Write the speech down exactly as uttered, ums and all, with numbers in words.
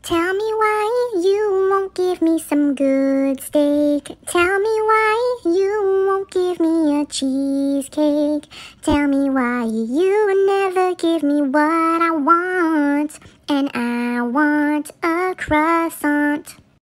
Tell me why you won't give me some good steak. Tell me why you won't give me a cheesecake. Tell me why you never give me what I want. And I want a crust.